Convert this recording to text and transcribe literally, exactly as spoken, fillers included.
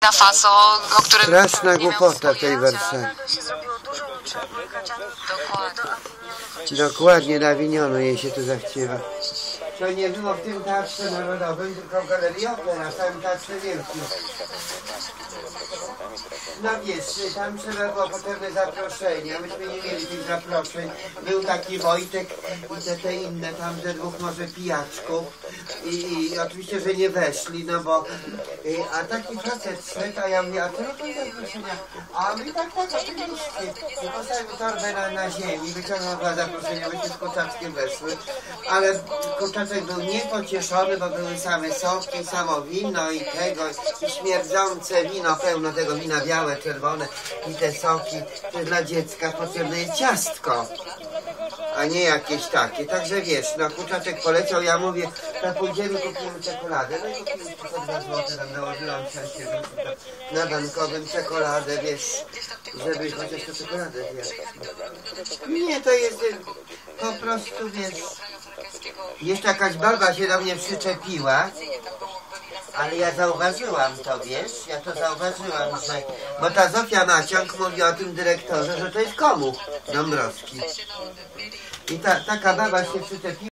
Na Faso, o którym straszna głupota w tej Warszawie. Dokładnie. Dokładnie, na Awinionu jej się tu zachciewa. To nie było w tym Teatrze Narodowym, tylko w Galerii Opera, w całym Teatrze Wielkim. No wiesz, tam trzeba było potrzebne zaproszenia, myśmy nie mieli tych zaproszeń. Był taki Wojtek i te, te inne tam, ze dwóch może pijaczków. I, I oczywiście, że nie weszli, no bo... Y, a taki facet szedł, a ja mówię, a to no to zaproszenia. A my tak, tak, oczywiście. I postawił torbę na, na ziemi, wyciągnął dwa zaproszenia, myśmy z Kurczaczkiem weszły. Ale Kurczaczek był niepocieszony, bo były same soki, samo wino i tego, i śmierdzące wino, pełno tego wina białe, czerwone i te soki. To dla dziecka potrzebne jest ciastko, a nie jakieś takie. Także wiesz, no Kurczaczek poleciał, ja mówię, to pójdziemy, kupimy czekoladę. No i kupimy po dwa złote, tam nałożyłam się na bankowym czekoladę, wiesz, żeby chociaż tę czekoladę zjadł. Nie, to jest po prostu, wiesz, jeszcze jakaś baba się do mnie przyczepiła, ale ja zauważyłam to, wiesz, ja to zauważyłam, że... Bo ta Zofia Maciąg mówi o tym dyrektorze, że to jest komuch Dąbrowski. I ta, taka baba się przyczepiła.